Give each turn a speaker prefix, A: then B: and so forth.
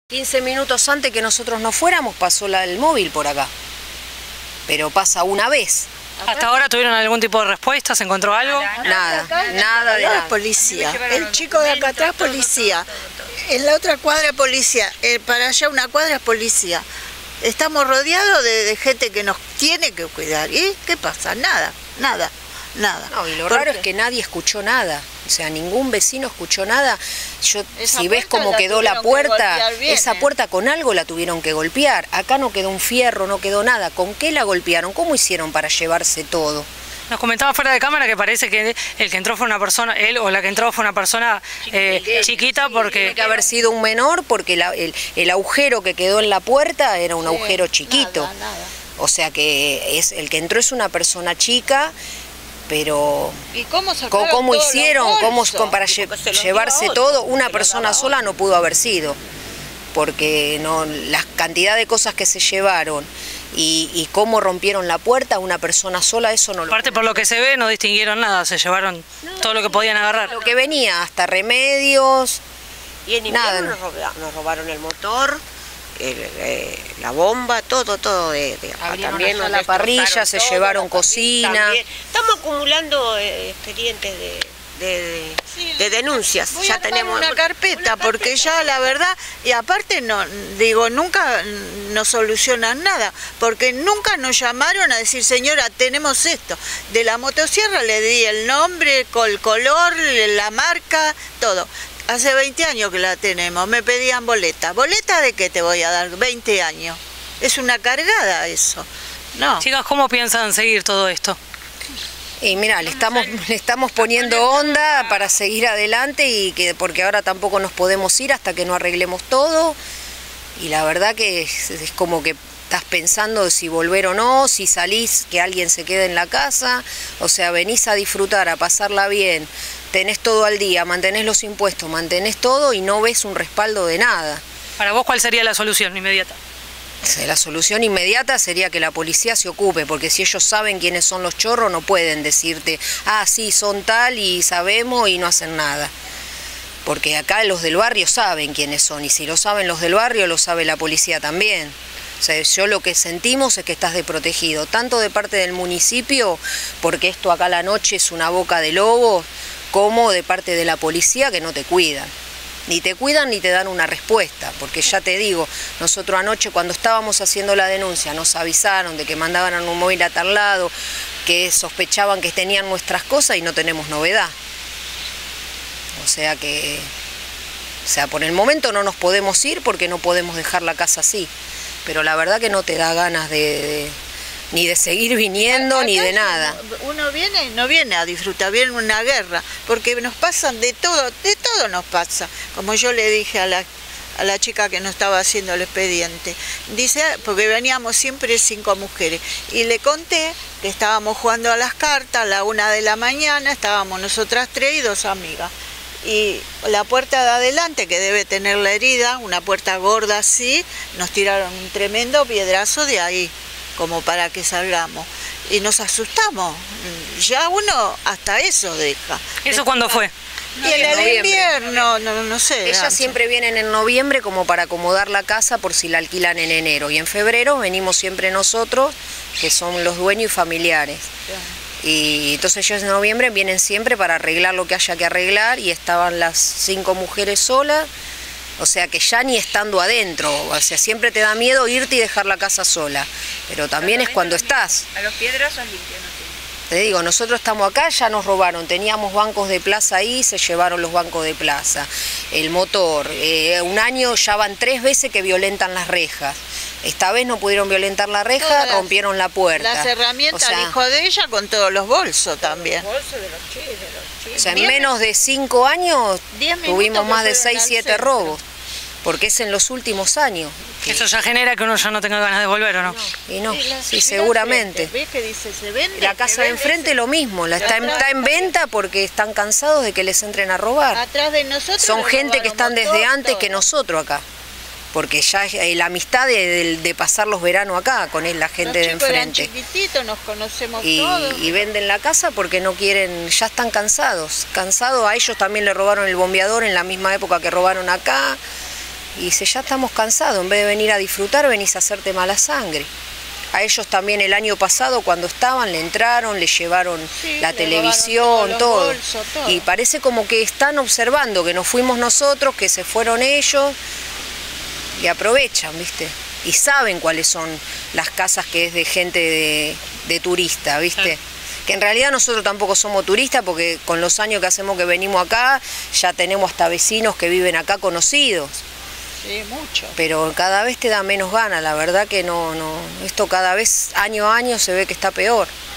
A: 15 minutos antes que nosotros nos fuéramos pasó el móvil por acá, pero pasa una vez.
B: ¿Hasta ahora tuvieron algún tipo de respuesta? ¿Se encontró algo?
A: Nada de nada.
C: Policía, el chico de acá atrás policía, en la otra cuadra policía, para allá una cuadra es policía. Estamos rodeados de gente que nos tiene que cuidar. ¿Y qué pasa? Nada.
A: No, y lo raro es que nadie escuchó nada. O sea, ningún vecino escuchó nada. Si ves cómo quedó la puerta, esa puerta con algo la tuvieron que golpear. Acá no quedó un fierro, no quedó nada. ¿Con qué la golpearon? ¿Cómo hicieron para llevarse todo?
B: Nos comentaba fuera de cámara que parece que el que entró fue una persona, él o la que entró fue una persona chiquita, porque...
A: Tiene que haber sido un menor porque el agujero que quedó en la puerta era un agujero chiquito.
C: Nada.
A: O sea que el que entró es una persona chica. Pero
C: ¿y cómo
A: hicieron? Para llevarse todo? Una persona sola no pudo haber sido, porque no, la cantidad de cosas que se llevaron y cómo rompieron la puerta, una persona sola, eso no lo...
B: Aparte, por lo que se ve, no distinguieron nada, se llevaron todo lo que podían agarrar.
A: Lo que venía, hasta remedios.
D: Y en invierno nos robaron el motor, la bomba, todo también
A: la parrilla, se llevaron cocina.
D: También. Estamos acumulando expedientes de denuncias.
C: Ya tenemos una carpeta, porque ya la verdad, y aparte nunca nos solucionan nada, porque nunca nos llamaron a decir, señora, tenemos esto. De la motosierra le di el nombre, el color, la marca, todo. Hace 20 años que la tenemos, me pedían boleta. ¿Boleta de qué te voy a dar? 20 años. Es una cargada eso. No.
B: Chicas, ¿cómo piensan seguir todo esto?
A: Y mira, le estamos poniendo onda para seguir adelante porque ahora tampoco nos podemos ir hasta que no arreglemos todo. Y la verdad que es como que estás pensando si volver o no, si salís, que alguien se quede en la casa. O sea, venís a disfrutar, a pasarla bien. Tenés todo al día, mantenés los impuestos, mantenés todo y no ves un respaldo de nada.
B: Para vos, ¿cuál sería la solución inmediata?
A: La solución inmediata sería que la policía se ocupe, porque si ellos saben quiénes son los chorros, no pueden decirte, ah, sí, son tal y sabemos y no hacen nada. Porque acá los del barrio saben quiénes son, y si lo saben los del barrio, lo sabe la policía también. O sea, yo lo que sentimos es que estás desprotegido, tanto de parte del municipio, porque esto acá a la noche es una boca de lobo, como de parte de la policía, que no te cuidan. Ni te cuidan ni te dan una respuesta, porque ya te digo, nosotros anoche cuando estábamos haciendo la denuncia nos avisaron de que mandaban a un móvil a tal lado, que sospechaban que tenían nuestras cosas y no tenemos novedad. O sea por el momento no nos podemos ir porque no podemos dejar la casa así, pero la verdad que no te da ganas ni de seguir viniendo, ni de nada.
C: Uno no viene a disfrutar, viene una guerra, porque nos pasan de todo nos pasa. Como yo le dije a la chica que nos estaba haciendo el expediente, dice, porque veníamos siempre 5 mujeres, y le conté que estábamos jugando a las cartas a la 1 de la mañana, estábamos nosotras 3 y 2 amigas. Y la puerta de adelante, que debe tener la herida, una puerta gorda así, nos tiraron un tremendo piedrazo de ahí, como para que salgamos. Y nos asustamos. Ya uno hasta eso deja.
B: ¿Eso cuándo fue?
C: Y en el invierno, no sé.
A: Ellas siempre vienen en noviembre como para acomodar la casa por si la alquilan en enero. Y en febrero venimos siempre nosotros, que son los dueños y familiares. Y entonces ellos en noviembre vienen siempre para arreglar lo que haya que arreglar, y estaban las 5 mujeres solas. O sea que ya ni estando adentro, o sea, siempre te da miedo irte y dejar la casa sola, pero también es cuando estás.
D: A los piedrazos limpios.
A: Te digo, nosotros estamos acá, ya nos robaron, teníamos bancos de plaza ahí, se llevaron los bancos de plaza, el motor, un año ya van 3 veces que violentan las rejas. Esta vez no pudieron violentar la reja, rompieron la puerta.
C: Las herramientas, el hijo de ella, con todos los bolsos también.
D: Los bolsos de los chicos.
A: O sea, en menos de 5 años tuvimos más de 6, 7 robos, porque es en los últimos años.
B: Eso ya genera que uno ya no tenga ganas de volver, ¿o no?
A: Y no, sí, seguramente.
C: ¿Ves que dice se vende?
A: La casa de enfrente lo mismo, está en venta porque están cansados de que les entren a robar.
C: Atrás de nosotros
A: son gente que están desde antes que nosotros acá. Porque ya la amistad de pasar los veranos acá con la gente de enfrente.
C: Eran chiquititos, nos conocemos todos.
A: Y venden la casa porque no quieren, ya están cansados. A ellos también le robaron el bombeador en la misma época que robaron acá. Y dice, ya estamos cansados, en vez de venir a disfrutar, venís a hacerte mala sangre. A ellos también el año pasado cuando estaban le entraron, le llevaron la televisión, todo.
C: Bolsos, todo.
A: Y parece como que están observando que nos fuimos nosotros, que se fueron ellos y aprovechan, ¿viste? Y saben cuáles son las casas que es de gente de turista, ¿viste? Claro. Que en realidad nosotros tampoco somos turistas porque con los años que hacemos que venimos acá ya tenemos hasta vecinos que viven acá conocidos.
C: Sí, mucho.
A: Pero cada vez te da menos ganas, la verdad que no, esto cada vez año a año se ve que está peor.